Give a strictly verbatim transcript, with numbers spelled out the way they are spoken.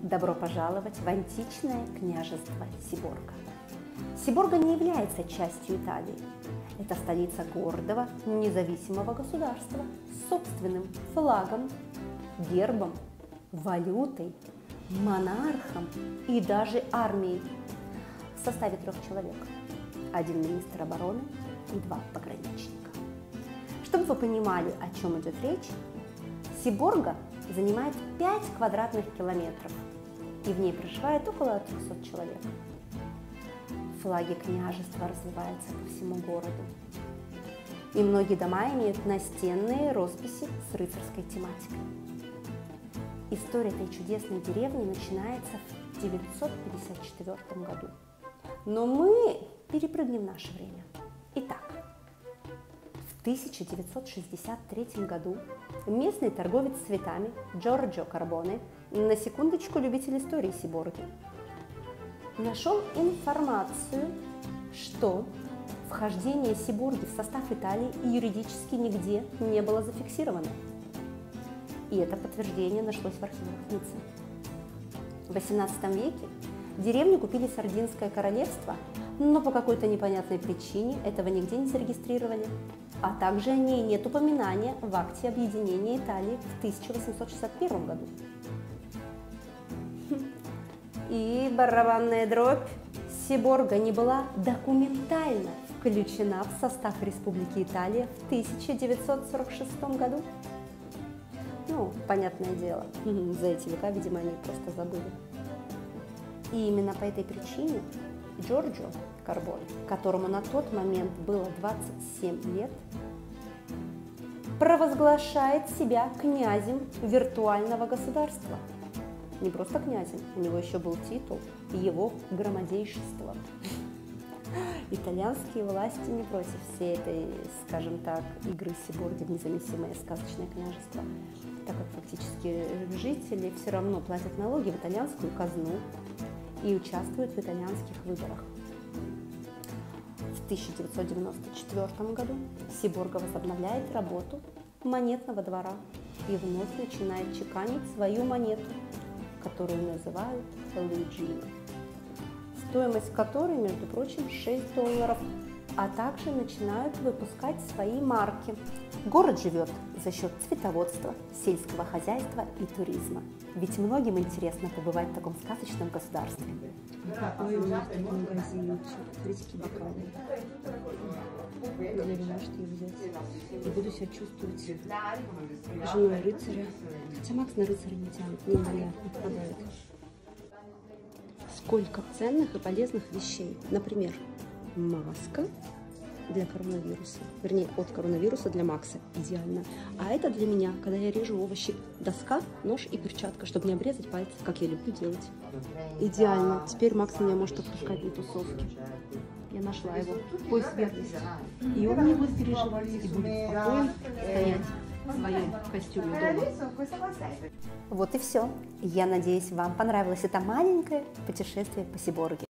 Добро пожаловать в античное княжество Сиборга. Сиборга не является частью Италии. Это столица гордого, независимого государства с собственным флагом, гербом, валютой, монархом и даже армией в составе трех человек. Один министр обороны и два пограничника. Чтобы вы понимали, о чем идет речь, Сиборга занимает пять квадратных километров, и в ней проживает около трёхсот человек. Флаги княжества развиваются по всему городу, и многие дома имеют настенные росписи с рыцарской тематикой. История этой чудесной деревни начинается в девятьсот пятьдесят четвёртом году. Но мы перепрыгнем в наше время. Итак, в тысяча девятьсот шестьдесят третьем году местный торговец цветами Джорджо Карбоне, на секундочку любитель истории Сиборги, нашел информацию, что вхождение Сиборги в состав Италии юридически нигде не было зафиксировано. И это подтверждение нашлось в архивах Ниццы. В восемнадцатом веке деревню купили Сардинское королевство, но по какой-то непонятной причине этого нигде не зарегистрировали. А также о ней нет упоминания в акте объединения Италии в тысяча восемьсот шестьдесят первом году. И барабанная дробь, Сиборга не была документально включена в состав Республики Италия в тысяча девятьсот сорок шестом году. Ну, понятное дело, за эти века, видимо, они просто забыли. И именно по этой причине Джорджо Карбоне, которому на тот момент было двадцать семь лет, провозглашает себя князем виртуального государства. Не просто князем, у него еще был титул его громадейшества. Итальянские власти не против всей этой, скажем так, игры Сиборги в независимое сказочное княжество, так как фактически жители все равно платят налоги в итальянскую казну и участвуют в итальянских выборах. В тысяча девятьсот девяносто четвёртом году Сиборга возобновляет работу монетного двора и вновь начинает чеканить свою монету, которую называют Луиджино, стоимость которой, между прочим, шесть долларов, а также начинают выпускать свои марки. Город живет за счет цветоводства, сельского хозяйства и туризма. Ведь многим интересно побывать в таком сказочном государстве. Какой у них тут магазинчик, смотрите, бокалы. Я не знаю, что их взять. И буду себя чувствовать женой рыцаря. Хотя Макс на рыцаря не тянет, не моя, не попадает. Сколько ценных и полезных вещей. Например, маска для коронавируса. Вернее, от коронавируса для Макса. Идеально. А это для меня, когда я режу овощи. Доска, нож и перчатка, чтобы не обрезать пальцы, как я люблю делать. Идеально. Теперь Макс меня может отпускать на тусовки. Я нашла его. Пояс верности. И он не будет переживать и будет спокойно стоять в своем костюме дома. Вот и все. Я надеюсь, вам понравилось это маленькое путешествие по Сиборге.